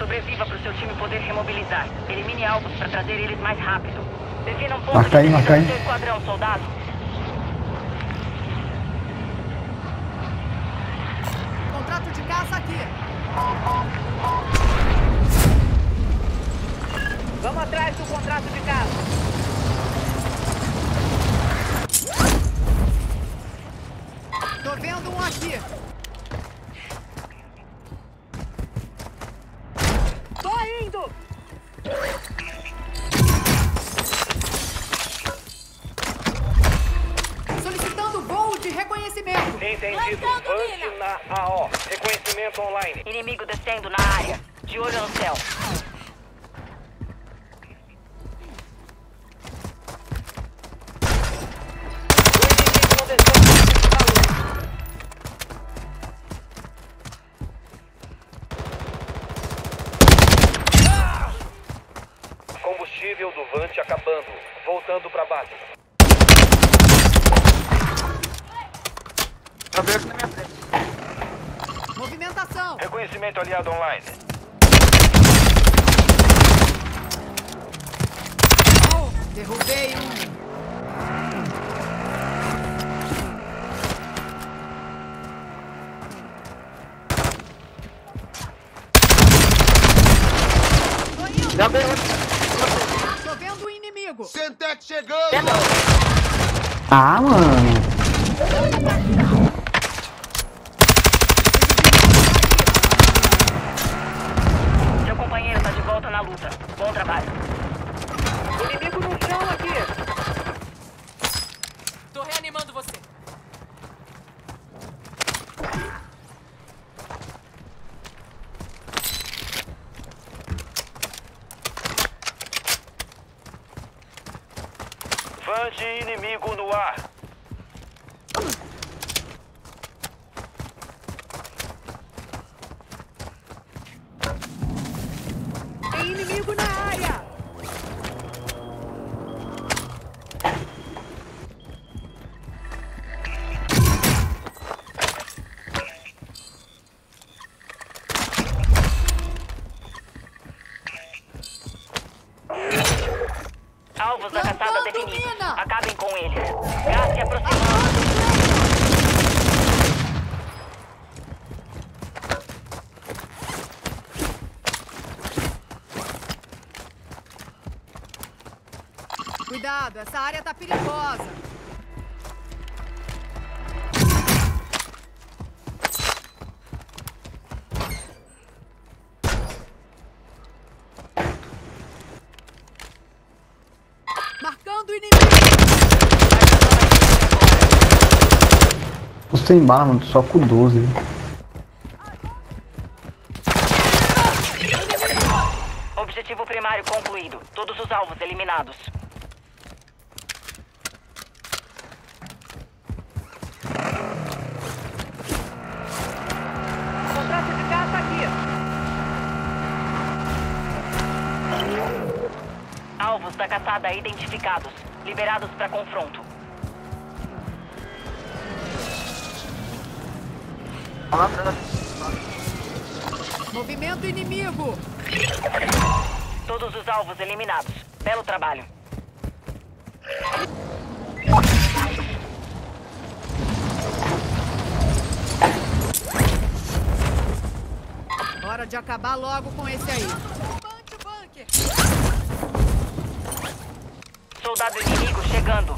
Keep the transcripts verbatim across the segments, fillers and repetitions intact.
Sobreviva para o seu time poder remobilizar. Elimine alvos para trazer eles mais rápido. Defina um ponto Marca aí, de marca aí. do seu esquadrão, soldado. Contrato de caça aqui. Vamos atrás do contrato de caça. Tô vendo um aqui. Tô indo! Solicitando voo de reconhecimento. Entendido. Vante na A O. Reconhecimento online. Inimigo descendo na área. De olho no céu. Combustível do Vante acabando. Voltando pra base. Tá vendo na minha frente. Movimentação. Reconhecimento aliado online. Derrubei um. Já veio outro. Tô vendo o inimigo. Semtex chegando! Ah, mano. Seu companheiro tá de volta na luta. Bom trabalho. Inimigo no chão aqui. Tô reanimando você. Vante inimigo no ar. Tem inimigo na área. Alvos da caçada Plantando definidos. mina. Acabem com eles. Gás se aproximando. Cuidado, essa área tá perigosa. Marcando o inimigo. Tô sem bala, mano. Só com doze. Objetivo primário concluído. Todos os alvos eliminados. Contrato de caça aqui. Alvos da caçada identificados. Liberados para confronto. Movimento inimigo. Todos os alvos eliminados. Belo trabalho. Hora de acabar logo com esse aí. Levante o bunker. Soldado inimigo chegando.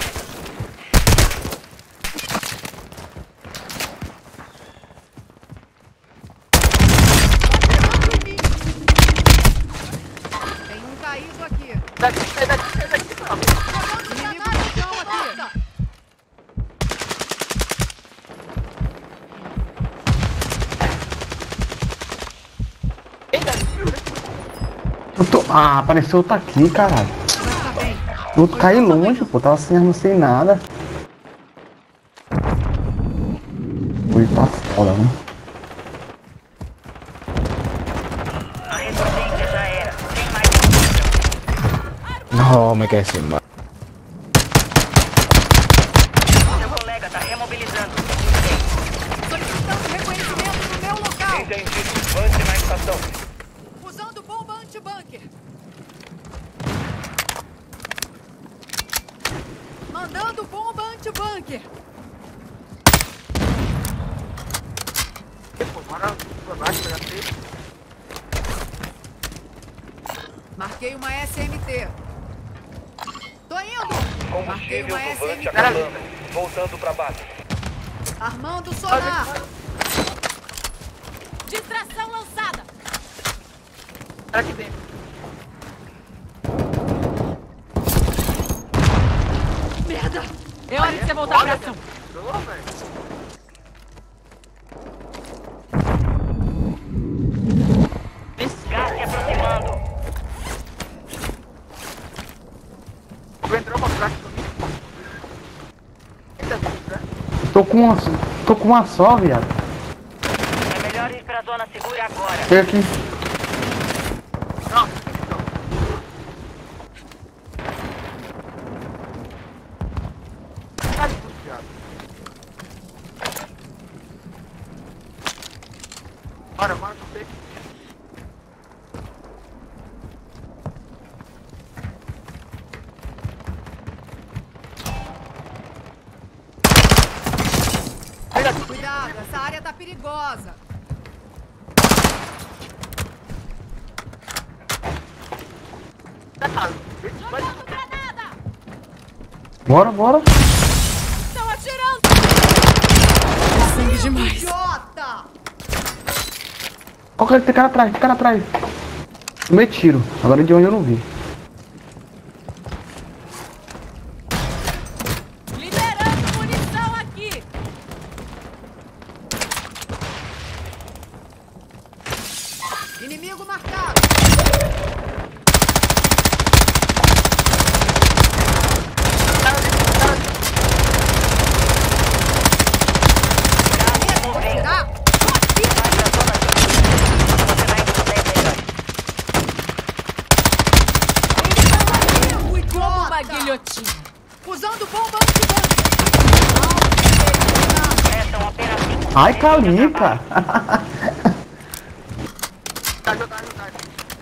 Tem um caído aqui. Daqui, sai daqui, sai daqui. Inimigo no chão aqui. Eu tô... Ah, apareceu outro aqui, caralho. Mas tá bem. O outro caiu longe, pô. Tava sem arma, sem nada. Ui, tá foda, né? A resistência já era. Tem mais. No, me quedé sin bala. Seu colega tá remobilizando. Solicitando reconhecimento no meu local. Entendido. Vante na estação. bunker. Mandando bomba anti-bunker. Marquei uma S M T. Tô indo! Marquei Combustível uma do Vant S M T. acabando. Voltando pra base. Armando sonar. Distração lançada. Aqui dentro. Merda! É hora de você voltar pra ação. Ô, velho. Gás se aproximando. Tu entrou pra trás comigo. Eita, né? Tô com uma, tô com uma só, viado. É melhor ir pra zona segura agora. Tem aqui. Não, não. Tá desconfiado. Bora, bora, não sei. Cuidado, essa área tá perigosa. Jogando granada. Bora, bora. Estão atirando. Sangue demais. Idiota! Ó, cara, tem cara atrás, tem cara atrás. Tomei tiro. Agora de onde eu não vi. Liberando munição aqui. Inimigo marcado. Vou tirar. Vai pra zona segura. Você vai indo bem melhor. O Como uma idiota! guilhotina. Usando bomba anti-bunker. Restam apenas cinco. Ai, Calica. Tá jogando, tá.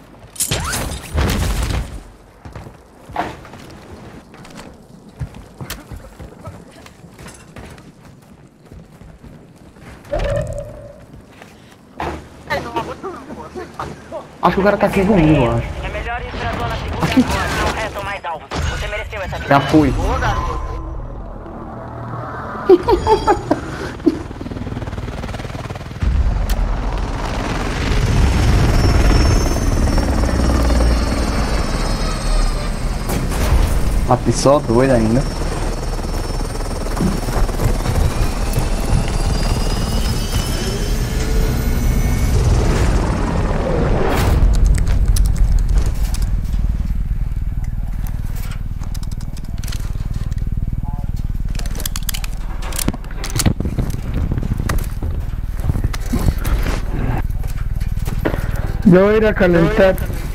É, não aguento não, pô. Acho que o cara tá aqui comigo, eu acho. É melhor ir pra zona segura agora. Não restam mais alvos. Você mereceu essa Já vitória. fui. Boa, garoto. A pessoa doida ainda. Doida, calentar.